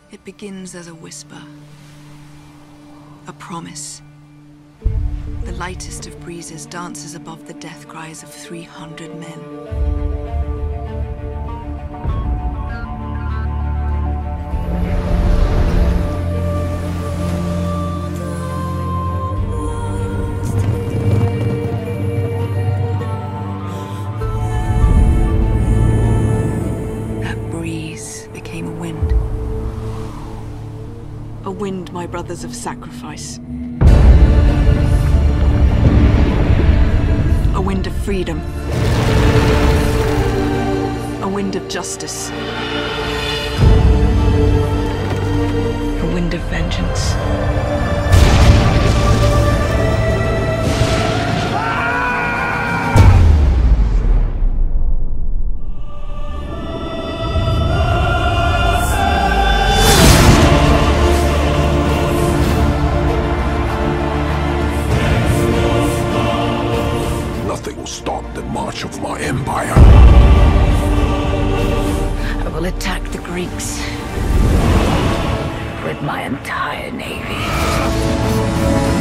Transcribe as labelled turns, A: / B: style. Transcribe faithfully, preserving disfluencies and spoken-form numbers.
A: It begins as a whisper, a promise. The lightest of breezes dances above the death cries of three hundred men. Became a wind. A wind, my brothers, of sacrifice. A wind of freedom. A wind of justice. A wind of vengeance.
B: Nothing will stop the march of my empire.
C: I will attack the Greeks with my entire navy.